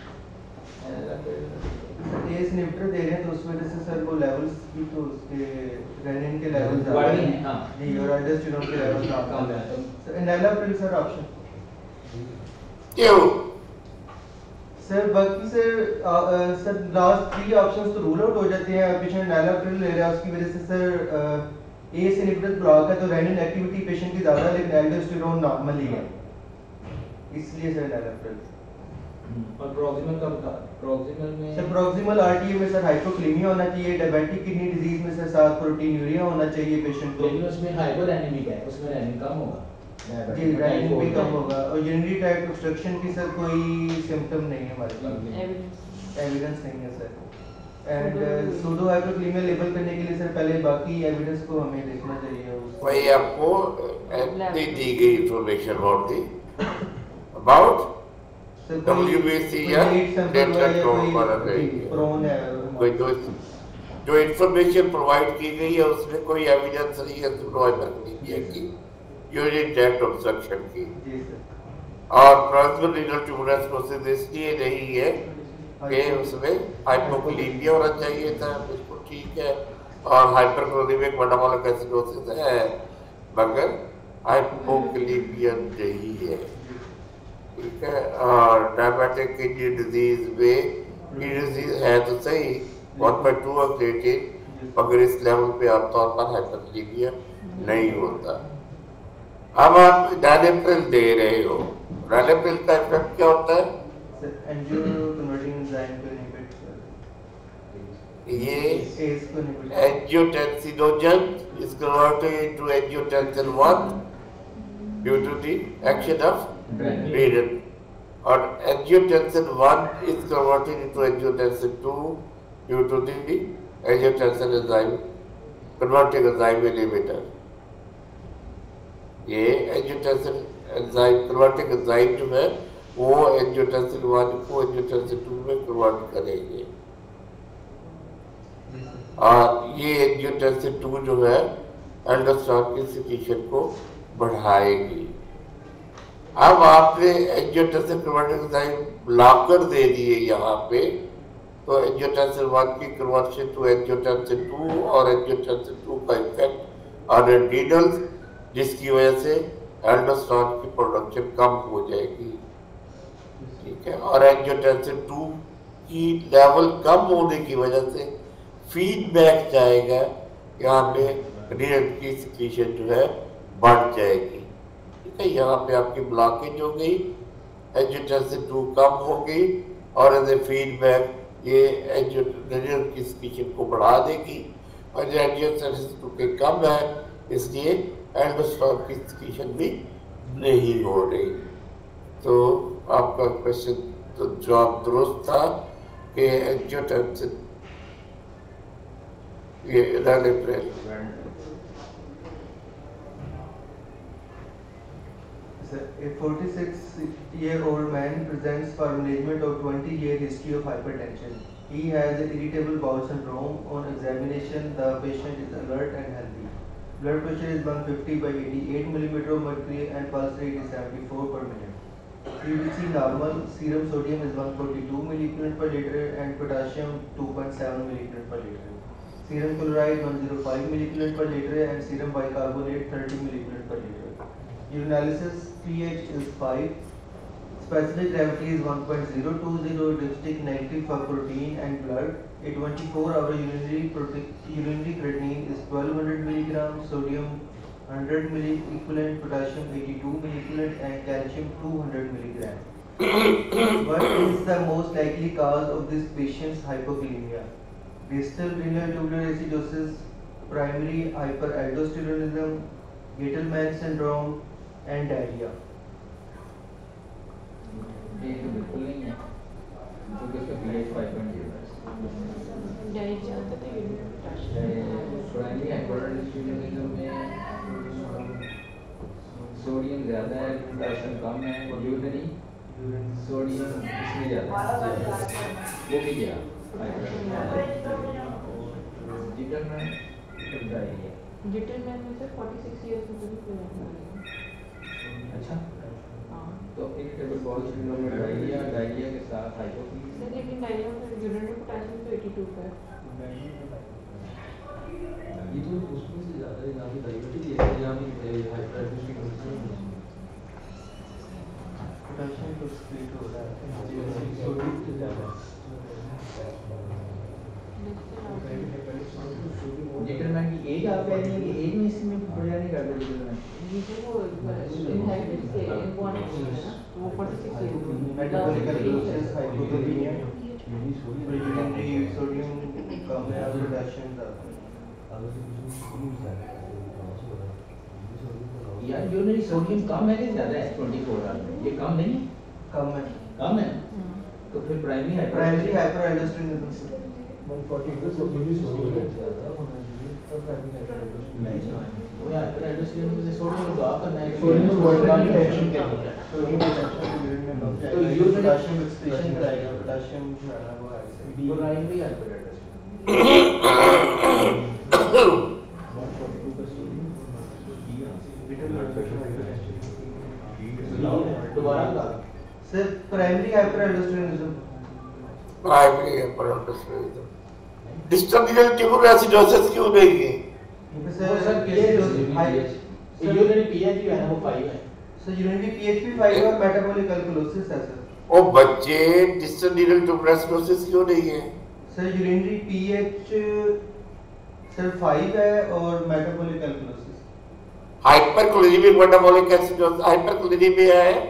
तेज इनहिबिटर दे रहे हैं तो उस वजह से सर वो लेवल्स भी तो उसके रेनिन के लेवल्स बढ़ गए हैं। हाँ जी, और aldosterone के लेवल्स कम है। सर enalapril सर ऑप्शन क्यों? सर बाकी सर लास्ट 3 ऑप्शंस तो रूल आउट हो जाते हैं। पेशेंट enalapril ले रहा है, उसकी वजह से सर एस इनहिबिटर ब्लॉक है तो रेनिन एक्टिविटी पेशेंट की ज्यादा है लेकिन aldosterone नॉर्मल ही है, इसलिए सर enalapril। और प्रॉक्सिमल का बता, प्रॉक्सिमल में सर प्रॉक्सिमल आरटीए में सर हाइपोकालेमिया होना चाहिए, डायबिटिक किडनी डिजीज में सर साथ प्रोटीनूरिया होना चाहिए पेशेंट को। लेकिन उसमें हाइपोडायनेमिक है, उसमें रेनिन कम होगा। जी रेनिन भी कम होगा। और यूरिनरी ट्रैक्ट ऑब्स्ट्रक्शन की सर कोई सिम्टम नहीं है हमारे पास, एविडेंस नहीं है sir. And pseudo hypokalemia label करने के लिए सर पहले बाकी एविडेंस को हमें देखना चाहिए। वही आपको दी गई इंफॉर्मेशन अबाउट WBC या डेट कंट्रोल पर कोई जो इंफॉर्मेशन प्रोवाइड की गई है उसमें कोई एविडेंस नहीं है सूडोहाइपरकालेमिया की, यूरिनरी ट्रैक्ट ऑब्स्ट्रक्शन की। और प्रॉक्सिमल रीनल ट्यूबुलर एसिडोसिस इसलिए नहीं है कि उसमें हाइपोकालेमिया होना चाहिए था, बिल्कुल ठीक है। और हाइपरकालेमिक मेटाबॉलिक एसिडोसिस है मगर हाइपोकालेमिया नहीं है, ठीक है। और डायबिटिक किडनी डिजीज में किडनी डिजीज है तो सही 1.2 of creatine मगर इस लेवल पे आमतौर पर हाइपरकालेमिया नहीं होता। अब आप डायनेप्रिल दे रहे हो, डायनेप्रिल का इफेक्ट क्या होता है? ये एज को निकल angiotensin is converted into angiotensin 1 due to the action of renal, और angiotensin 1 is converted into angiotensin 2 due to the angiotensin enzyme converting enzyme inhibitor. ये angiotensin enzyme converting enzyme जो है वो angiotensin 1 को angiotensin 2 में convert करेंगे, और ये angiotensin 2 जो है एल्डोस्टेरोन की सिक्रीशन को बढ़ाएगी। अब आपने एंजियोटेंसिन कन्वर्टिंग एंजाइम ब्लॉकर दे दिए यहाँ पे, तो एंजियोटेंसिन 1 की कन्वर्शन टू एंजियोटेंसिन 2 और एंजियोटेंसिन 2 का इफेक्ट ऑन एड्रीनल्स, जिसकी वजह से एल्डोस्टेरोन की प्रोडक्शन कम हो जाएगी, ठीक है। और एंजियोटेंसिन 2 की लेवल कम होने की वजह से फीडबैक जाएगा, यहाँ पे रीनल की सिक्रीशन जो है बढ़ जाएगी, ठीक है। यहाँ पे आपकी ब्लॉकेज हो गई, एंजियोटेंसिन 2 कम हो गई, और एज ए फीडबैक ये रीनल की सिक्रीशन को बढ़ा देगी, और जो एंजियोटेंसिन 2 के कम है इसलिए एल्डोस्टेरोन की सिक्रीशन भी नहीं हो रही। तो आपका क्वेश्चन तो जवाब दुरुस्त था कि एंजियोटेंसिन ये A 46-year-old man presents for management of 20-year history of hypertension. He has irritable bowel syndrome. On examination, the patient is alert and healthy. Blood pressure is 150/88 mm of mercury and pulse rate is 74 per minute. CBC normal. Serum sodium is 142 mg per liter and potassium 2.7 mg per liter. Serum chloride 105 mg per liter and serum bicarbonate 30 mg per liter. Urinalysis pH is 5. Specific gravity is 1.020. Dipstick negative for protein and blood. A 24-hour urinary creatinine is 1200 mg, sodium 100 mg equivalent, potassium 82 mg equivalent, and calcium 200 mg. What is the most likely cause of this patient's hypokalemia? Distal renal tubular acidosis, primary hyperaldosteronism, Gitelman syndrome, and diarrhea. ये तो बिल्कुल नहीं है, क्योंकि उसका pH 5.0 है। Diet ज़्यादा तो यूरिन पोटेशियम प्राइमरी हाइपरटेंसिज्म में सोडियम ज़्यादा है, पोटेशियम कम है, और यूरिनरी सोडियम इसमें ज़्यादा है, वो भी क्या जिटरमैन डायरिया। जिटरमैन में से 46 ईयर्स में भी कोई नहीं। अच्छा, हाँ तो इरिटेबल बाउल सिंड्रोम में डायरिया के साथ हाइपोक्सीमिया। सर लेकिन डायरिया में यूरिनरी पोटेशियम तो 82 का है। ये तो उसमें से ज़्यादा है, यहाँ पे डायबिटीज है, यहाँ पे हाइपरटेंशन पोटेशियम तो स्प्लिट हो रहा है, सोडियम से ज़्यादा जिटरमैन की एज आप कह रही हैं कि एज में इसमें बढ़िया नहीं करते जिटरमैन। ये जो वो इनहेरिटेड से इनबॉर्न है ना, वो 46 years metabolic acidosis, hypokalemia, urinary sodium कम है और potassium ज़्यादा है। यार यूरिनरी सोडियम कम है कि ज़्यादा है 24 आवर में? ये कम नहीं है? कम है। कम है, तो फिर प्राइमरी hyperaldosteronism 140 तो यूरिनरी सोडियम ज़्यादा होना चाहिए, और प्राइमरी वो यार हाइपरटेंशन में सोडियम को आप करना है, सोडियम पोटेशियम पोटेशियम यूरिन में कम तो यूरिन पोटेशियम एक्सक्रीशन कराएगा, पोटेशियम जो है ना वो आएगा। प्राइमरी हाइपरटेंशन 142 का सोडियम दोबारा बता। Sir primary hyperaldosteronism primary hypertension distal renal tubular acidosis क्यों नहीं है? वो सर यूरिनरी पीएच जो है ना वो 5 है। सर यूरिनरी पीएच भी 5 है और मेटाबॉलिक अल्कलोसिस है सर। ओ बच्चे डिस्टल रीनल ट्यूबुलर एसिडोसिस क्यों नहीं है? सर यूरिनरी पीएच सर 5 है और metabolic alkalosis. Hyperchloremic metabolic acidosis hyperchloremia है।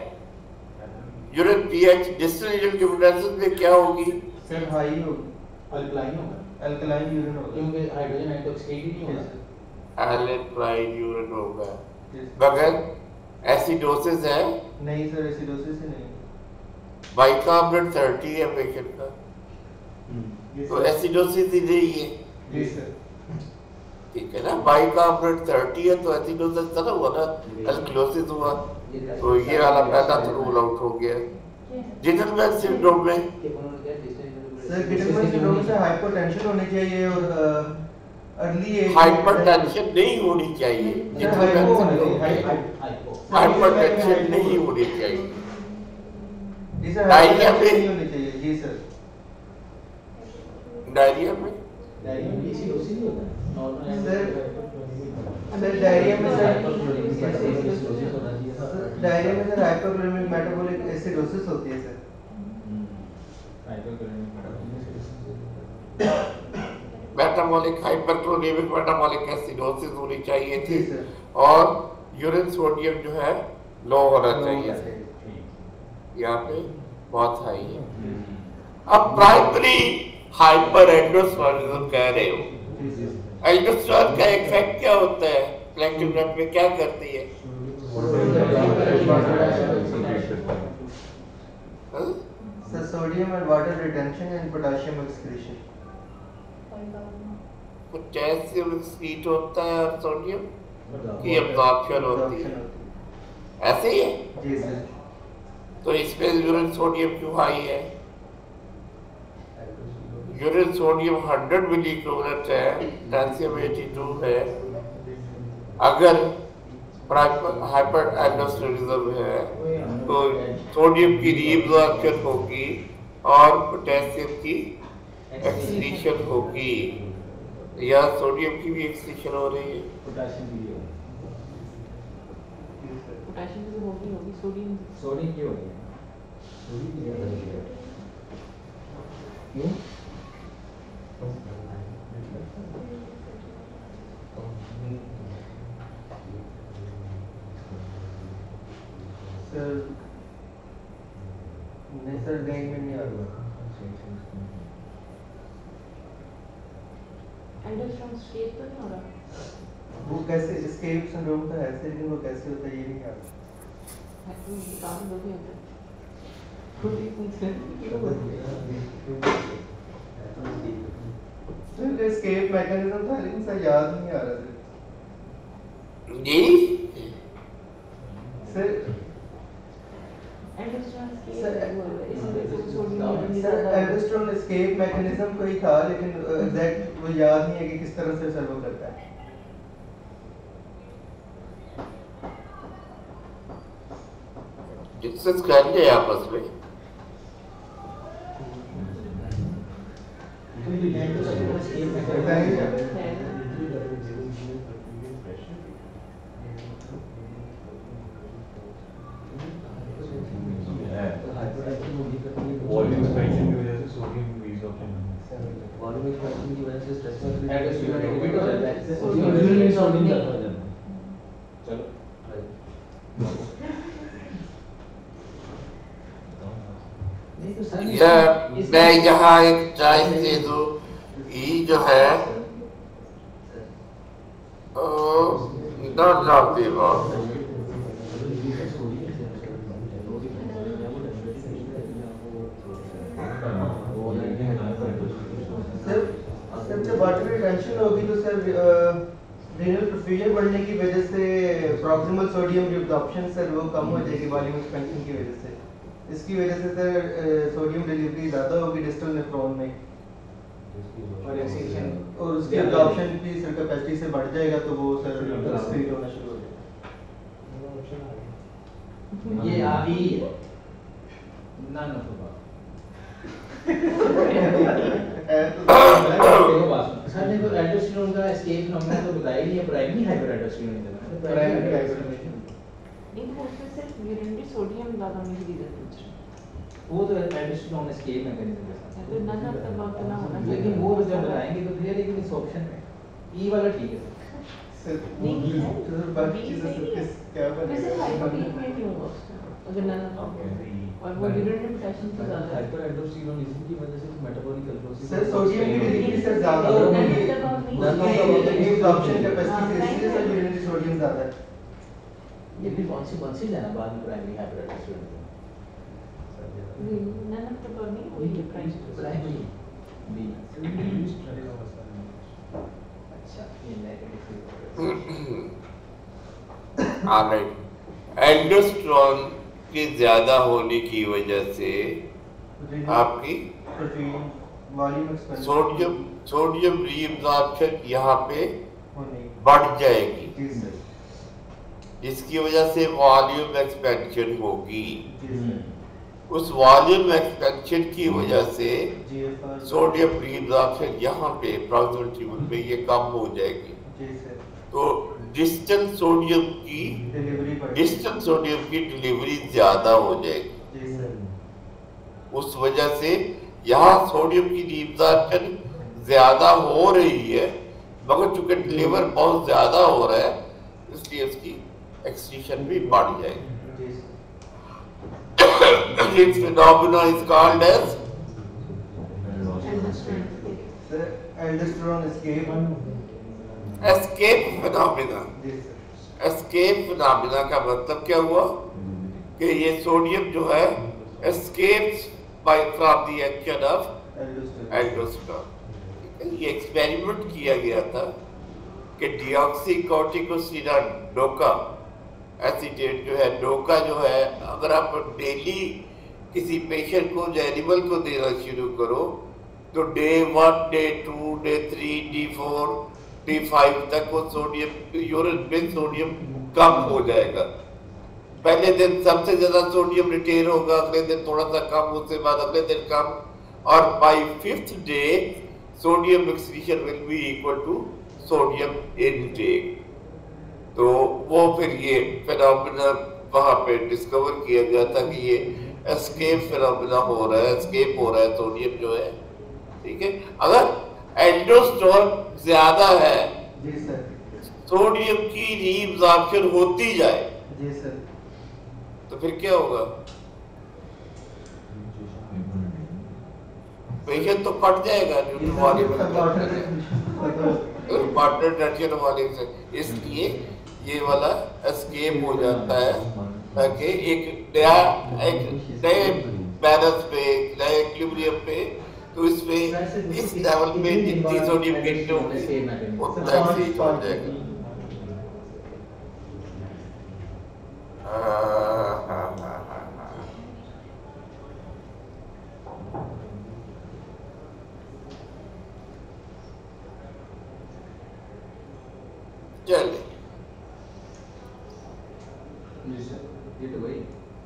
Urine pH distal renal tubular acidosis में क्या होगी? सर हाई होगी, अल्कलाइन होगा। अल्कलाइन यूरिन होगा क्योंकि हाइड्रोजन आयन तो एक्सक्रीट ही नहीं होगा। एल्कलाइन यूरिन होगा, Yes. मगर एसिडोसिस है, नहीं सर एसिडोसिस ही नहीं बाइकार्बोनेट 30 है पेशेंट का, Yes, तो sir. एसिडोसिस ही नहीं है, जी सर ठीक है ना। बाइकार्बोनेट 30 है तो एसिडोसिस तो ना हुआ ना, एल्कलोसिस हुआ, तो ये वाला पहला तो रूल आउट हो गया। जिटलमैन सिंड्रोम में सर गिटलमैन सिंड्रोम से हाइपोटेंशन होनी चाहिए और अर्ली एज हाइपरटेंशन नहीं होनी चाहिए, जिटलमैन सिंड्रोम में हाइपरटेंशन नहीं होनी चाहिए। जी सर डायरिया हाइपोटेंशन में- नहीं होनी चाहिए जी सर डायरिया में डायरिया में एसिडोसिस ही होता है नॉर्मल सर डायरिया में सर एसिडोसिस होना चाहिए था। डायरिया में सर हाइपोक्लोमिक मेटाबॉलिक एसिडोसिस होती है sir metabolic hyperchloremic metabolic acidosis होनी चाहिए थी, जी सर और यूरिन सोडियम जो है लो होना चाहिए था। यहाँ पे बहुत हाई है। अब प्राइमरी हाइपर एंडोस्पर्मिज्म कह रहे हो, एंडोस्पर्म का इफेक्ट क्या होता है, प्लैंक्टन ब्लड में क्या करती है? हाँ? Sir sodium and water retention and potassium excretion potassium excrete होता है और सोडियम की एब्जॉर्प्शन होती है, ऐसे ही है। जी सर तो इसमें यूरिन सोडियम क्यों हाई है? यूरिन सोडियम 100 मिली इक्विवेलेंट है, कैल्शियम 82 है। अगर हाइपर एंडोस्टेरिज्म है तो सोडियम की रीअब्जॉर्प्शन होगी और पोटेशियम की एक्सक्रीशन होगी, या सोडियम की भी एक्सक्रीशन हो रही है। पोटेशियम भी होगा, पोटेशियम की तो होगी सोडियम सोडियम की होगी क्यों? सर नहीं सर गैंग में नहीं आ रहा एंडोस्ट्रोम स्टेट तो नहीं हो रहा वो कैसे एस्केप सिंड्रोम तो है सर, लेकिन वो कैसे होता है ये नहीं आ रहा काफी लोग हैं सर एस्केप मैकेनिज्म था लेकिन सर याद नहीं आ रहा जी सर एंडोस्ट्रोम सर, स्टेट इसमें sodium sir aldosterone escape mechanism कोई था लेकिन एग्जैक्ट वो याद नहीं है कि किस तरह से सर्व करता है। डिस्कस कर ले आपस में। वॉल्यूम एक्सपेंशन की वजह से सोडियम रीअब्जॉर्प्शन वॉल्यूम एक्सपेंशन की वजह से स्ट्रेस में चलो मैं यहाँ एक चॉइस दे दूँ, ई जो है not drop the ball. Sir जब वाटर रिटेंशन होगी तो सर रीनल परफ्यूजन बढ़ने की वजह से प्रॉक्सिमल सोडियम रिअब्जॉर्प्शन सर वो कम हो जाएगी वॉल्यूम एक्सपेंशन की वजह से। इसकी वजह से सर सोडियम डिलीवरी ज़्यादा होगी डिस्टल नेफ्रॉन में और एक्सक्रीशन और उसकी एब्जॉर्प्शन की सर कैपेसिटी से बढ़ जाएगा तो वो सर एक्सक्रीट होना शुरू हो जाएगा। ये अभी ना ना तो सर ने तो एल्डोस्टेरोन का एस्केप हमने तो बताया नहीं है, primary hyper aldosterone primary hypertension इन उसमें सिर्फ यूरिनरी सोडियम ज्यादा में ही रीजन पूछ रहे वो तो एल्डोस्टेरोन एस्केप मैकेनिज्म के साथ हैं तो नन ऑफ द अबव तो ना होना चाहिए। लेकिन वो तो जब बताएंगे तो फिर लेकिन इस ऑप्शन में ई वाला ठीक है सर नहीं है तो बाकी चीज़ें सब किस क्या वैसे बनेगा हाइपोक्लोमिक में नहीं होगा उसका अगर नन ऑफ ओके और वो यूरिनरी पोटेशियम से ज्यादा है। हाइपरएल्डोस्टेरोनिज्म की वजह से मेटाबॉलिक अल्कोसिस सर सोडियम की डिलीवरी सर ज्यादा तो होगी, नहीं, एब्जॉर्प्शन कैपेसिटी से इसलिए सर यूरिनरी सोडियम ज्यादा है। ये भी कौन सी है ना बाद में primary hyperaldosteronism none of the नहीं वही है प्राइमरी बी। अच्छा ये नेगेटिव ऑलराइट, एल्डोस्टेरोन के ज्यादा होने की वजह से आपकी वॉल्यूम एक्सपेंशन सोडियम रीअब्जॉर्प्शन यहाँ पे होने बढ़ जाएगी, जी सर, जिसकी वजह से वॉल्यूम एक्सपेंशन होगी। जी सर, उस वॉल्यूम एक्सपेंशन की वजह से GFR सोडियम रीअब्जॉर्प्शन यहाँ पे प्रॉक्सिमल ट्यूबल पे ये कम हो जाएगी। जी सर, तो डिस्टल सोडियम की डिलीवरी ज्यादा हो जाएगी। जी सर, उस वजह से यहाँ सोडियम की रीअब्जॉर्प्शन ज्यादा हो रही है, मगर चूंकि डिलीवर बहुत ज्यादा हो रहा है इसलिए उसकी एक्सक्रीशन भी बढ़ जाएगी। जी sir, This phenomena is called as sir aldosterone escape, escape phenomena। जी सर, एस्केप फिनोमिना का मतलब क्या हुआ कि ये सोडियम जो है escapes by from the action of aldosterone, aldosterone. ये एक्सपेरिमेंट किया गया था कि डिऑक्सीकोर्टिकोस्टेरॉन डोका एसिटेट जो है, डोका जो है, अगर आप डेली किसी पेशेंट को या एनिमल को देना शुरू करो तो day 1, day 2, day 3, day 4, day 5 तक वो सोडियम यूरिन में सोडियम कम हो जाएगा। पहले दिन सबसे ज्यादा सोडियम रिटेन होगा, अगले दिन थोड़ा सा कम, उसके बाद अगले दिन कम, और by 5th day sodium excretion will be equal to sodium intake. तो वो फिर ये फिनोमिना वहां पे डिस्कवर किया गया था कि ये एस्केप फिनोमिना हो रहा है, एस्केप हो रहा है सोडियम जो है, ठीक है। अगर एल्डोस्टेरोन ज्यादा है, जी सर, सोडियम की रीअब्जॉर्प्शन होती जाए जी सर, तो फिर क्या होगा? पेशेंट तो फट जाएगा पार्टनर टेंशन वाले से, इसलिए ये वाला एस्केप हो जाता है ताकि एक नए बैलेंस पे, नए इक्विलिब्रियम पे, तो इसमें इस लेवल पे जितनी सोडियम गेट होगी उतना एक्सीड हो जाएगा। चलिए जी सर, ये तो वही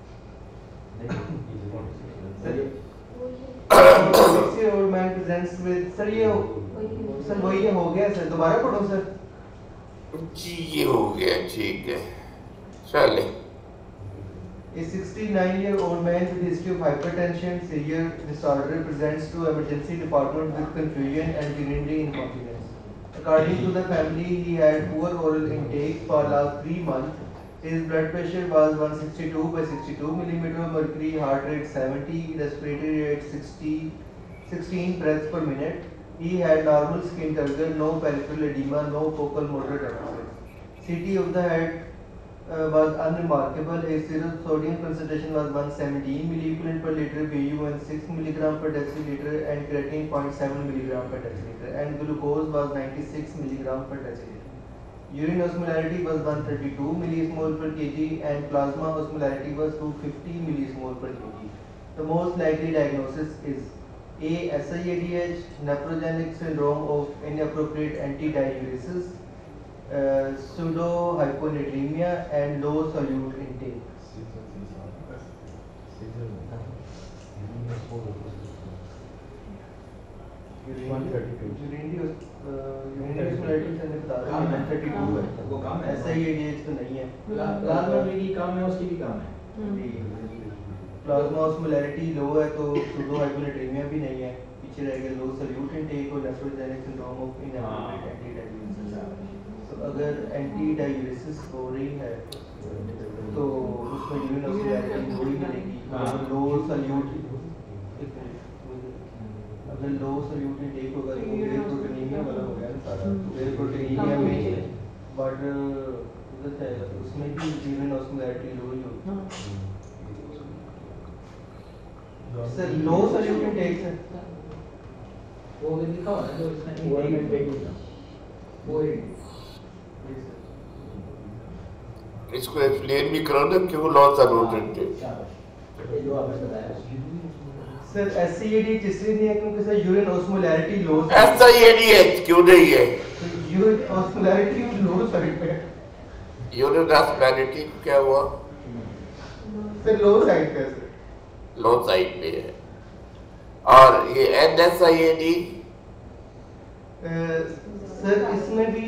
sir old man presents with sir ये सर वही हो गया सर, दोबारा पढ़ो सर। जी ये हो गया, ठीक है, चलिए। A 69-year-old man with history of hypertension, severe disorder presents to emergency department with confusion and urinary incontinence. According to the family, he had poor oral intake for last 3 months. His blood pressure was 162 by 62 millimeter of mercury, heart rate 70, respiratory rate 16 breaths per minute. He had normal skin turgor, no peripheral edema, no focal motor deficit. CT of the head was unremarkable. His serum sodium concentration was 117 milliequivalent per liter, BU and 6 milligram per deciliter, and creatinine 0.7 milligram per deciliter, and glucose was 96 milligram per deciliter. Urine osmolarity was 132 millismol per kg, and plasma osmolarity was 250 millismol per kg. The most likely diagnosis is A. SIADH, nephrogenic syndrome of inappropriate antidiuresis, pseudo-hyponatremia, and low solute intake. urinary osmolarity मैंने बता दिया 132 है, वो कम है। SIADH तो नहीं है। लाल में भी कम है, उसकी भी कम है। प्लाज्मा ऑस्मोलैरिटी लो है तो सूडो हाइपोनेट्रीमिया भी नहीं है, पीछे रह गया लो सल्यूट इनटेक और nephrogenic syndrome of inappropriate antidiuresis. तो अगर एंटीडायूरेसिस हो रही है तो उसमें यूरिन ऑस्मोलैरिटी थोड़ी मिलेगी, लो सल्यूट अगर लो सल्यूट इनटेक होगा तो वेयर प्रोटीनीमिया वाला हो गया ना सारा वेयर प्रोटीनीमिया में बट उधर है उसमें भी यूरिन ऑस्मोलैरिटी लो ही होगी sir low solute intake sir वो भी लिखा हुआ है जो इसमें इनटेक वो इसको एक्सप्लेन भी करो ना क्यों लॉस सल्यूट इनटेक। जो आपने बताया सर एससीएडी इसलिए नहीं है क्योंकि सर यूरिन ऑस्मोलैरिटी लो ऐसा ये नहीं है, क्यों नहीं है? यूरिन ऑस्मोलैरिटी लो साइड पे है यूरिन ऑस्मोलैरिटी क्या हुआ? सर लो साइड पे है सर लो साइड पे है। और ये एनएसआईएडी सर इसमें भी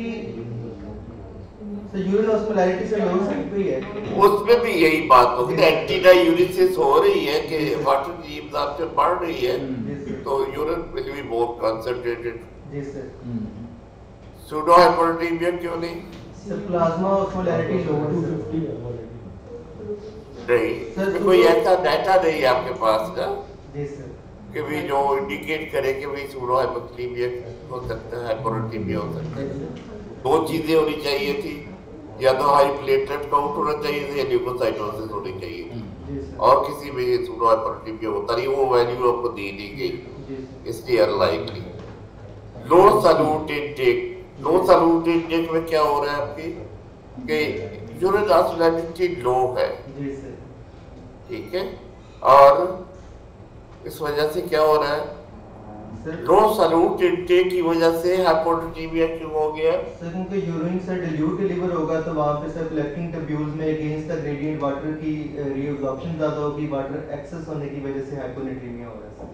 सर यूरिन ऑस्मोलैरिटी से लो साइड पे ही है उसमें भी यही बात होगी, एंटीना यूरिसिस हो रही है कि वाटर की एब्जॉर्प्शन बढ़ रही है तो urine will be more concentrated. जी सर सूडो हाइपोनाट्रीमिया क्यों नहीं? सर प्लाज्मा ऑस्मोलैरिटी लो है सर नहीं, इसमें कोई ऐसा डाटा नहीं है आपके पास ना जी सर कि भी जो इंडिकेट करे कि भाई सूडो हाइपोनाट्रीमिया हो सकता है, हाइपोनाट्रीमिया हो सकता है। दो चीजें होनी चाहिए थी, या तो हाई प्लेटलेट काउंट होना चाहिए था या ल्यूकोसाइटोसिस होनी चाहिए थी, और किसी में ये सूडो हाइपोनाट्रीमिया होता नहीं, वो वैल्यू आपको दे दी गई, इसलिए unlikely. Low solute intake, low solute intake में क्या हो रहा है आपकी कि यूरिन ऑस्मोलैरिटी लो है, जी सर ठीक है, और इस वजह से क्या हो रहा है लो सॉल्यूट इनटेक की वजह से हाइपोनाट्रीमिया क्यों हो गया? सर क्योंकि यूरिन से डिल्यूट डिलीवर होगा तो वहाँ पे सर कलेक्टिंग ट्यूब्यूल्स में अगेंस्ट द ग्रेडियंट वाटर की रीअब्जॉर्प्शन ज़्यादा होगी, वाटर एक्सेस होने की वजह से हाइपोनेट्रीमिया हो रहा है सर।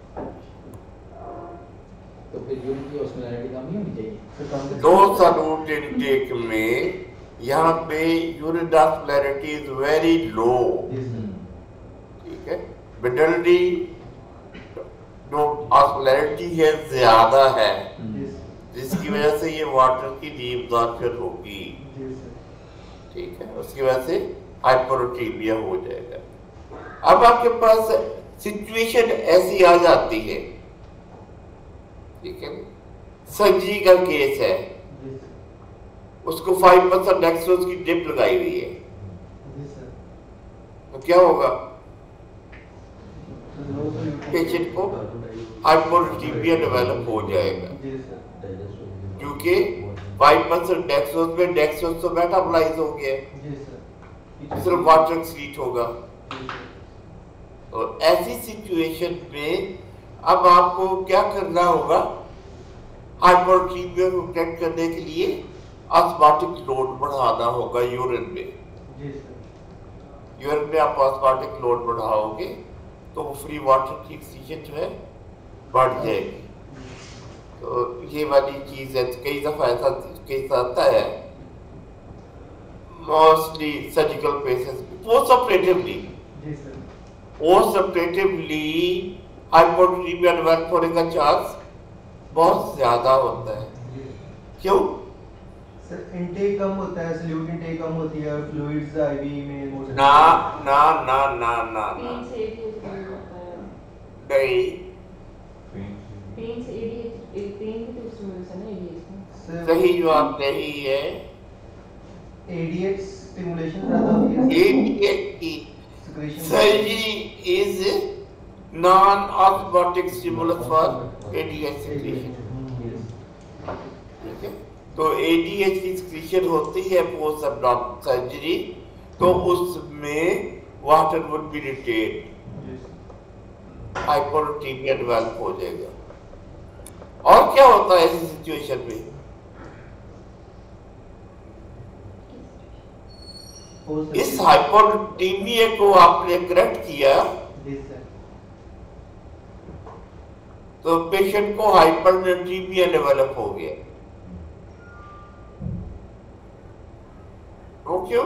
तो फिर यूरिन की ऑस्मोलैरिटी कम ही होनी चाहिए। लो सॉल्यूट इनटेक में यहाँ पे urine osmolarity is very low, ठीक है, मिडलरी जो ऑस्मोलैरिटी है ज्यादा है जिसकी वजह से ये वाटर की रीअब्जॉर्प्शन होगी, ठीक है, उसकी वजह से हाइपोनाट्रीमिया हो जाएगा। अब आपके पास सिचुएशन ऐसी आ जाती है, ठीक है, सर्जरी का केस है, उसको 5% डेक्सट्रोज की ड्रिप लगाई हुई है, तो क्या होगा? पेशेंट को हाइपोनाट्रीमिया डेवलप हो जाएगा क्योंकि 5% डेक्सट्रोज में डेक्सट्रोज तो मेटाबोलाइज हो गया, सिर्फ वाटर एक्सक्रीट होगा। तो ऐसी सिचुएशन में अब आपको क्या करना होगा? हाइपोनाट्रीमिया को करेक्ट करने के लिए ऑस्मोटिक लोड बढ़ाना होगा यूरिन में। यूरिन में आप ऑस्मोटिक लोड बढ़ाओगे तो फ्री वाटर की ऑक्सीजन जो है बढ़ जाएगी। तो ये वाली चीज है, कई दफा ऐसा केस आता है, mostly surgical patients post operatively hyponatremia develop होने का चांस बहुत ज्यादा होता है। क्यों? सर इंटेक कम होता है, सॉल्यूट इंटेक कम होती है और फ्लूइड्स आईवी में ना ना ना ना ना ना नहीं, सही जवाब नहीं है। एडीएच स्टिमुलेशन ज्यादा होती है। एडीएच की surgery is non osmotic stimulus for ADH secretion, ठीक है। तो एडीएच की सिक्रीशन होती है पोस्ट एब्डोमिनल सर्जरी, तो उसमें water would be retain, hyponatremia develop हो जाएगा। और क्या होता है ऐसी सिचुएशन में? इस हाइपोनाट्रीमिया को आपने करेक्ट किया तो पेशेंट को हाइपरनेट्रीमिया डेवलप हो गया। वो क्यों?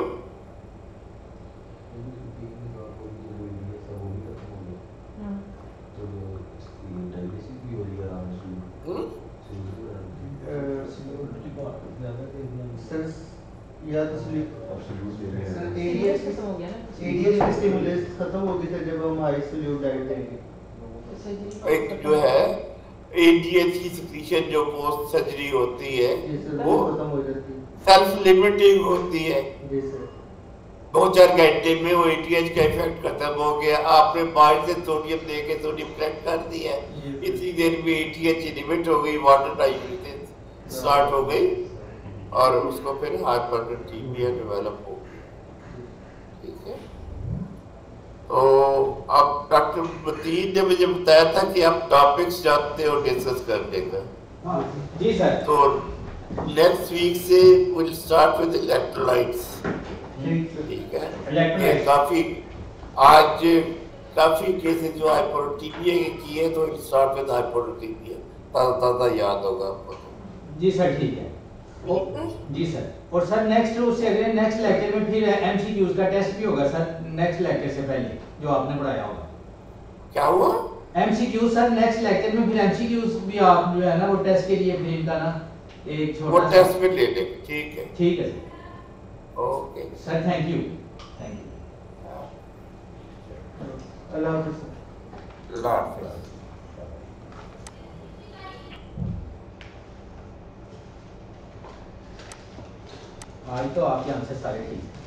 या तो एडीएच स्टिमुलस खत्म होगी सर जब हम हाई सोल्यूट डाइट देंगे। एक जो है एटीएच की सिक्रीशन जो पोस्ट सर्जरी होती है जी सर वो खत्म हो जाती है। सेल्फ लिमिटिंग होती है। जी सर 2-4 घंटे में वो एटीएच का इफेक्ट खत्म हो गया, आपने बाहर से सोडियम लेके सोडियम कलेक्ट कर दिया, इतनी देर में एटीएच लिमिट हो गई, वाटर डायलिसिस स्टार्ट हो गई और उसको फिर हाइपरटेंसिव डेवलप हो गई। ठीक है, तो अब डॉक्टर मतीन ने मुझे बताया था कि आप टॉपिक्स जानते हो डिस्कस करने का। जी सर। तो नेक्स्ट वीक से विल स्टार्ट विद इलेक्ट्रोलाइट्स। ठीक है, ये काफी आज काफी केसेस जो हाइपोटीमिया के किए तो विल स्टार्ट विद हाइपोटीमिया, ताज़ा याद होगा आपको। जी सर ठीक है। जी सर। और सर नेक्स्ट उससे अगले नेक्स्ट लेक्चर में फिर एमसीक्यूज का टेस्ट भी होगा सर, नेक्स्ट लेक्चर से पहले जो आपने पढ़ाया होगा। क्या हुआ? एमसीक्यू सर नेक्स्ट लेक्चर में फिर एमसीक्यूज भी आप जो है ना वो टेस्ट के लिए फिर इनका ना एक छोटा वो टेस्ट में ले लेंगे। ठीक है, ठीक है sir. Okay sir thank you. Thank you. अल्लाह हाफिज़ सर। अल्लाह हाफिज़। आज तो आपके आंसर सारे ठीक हैं।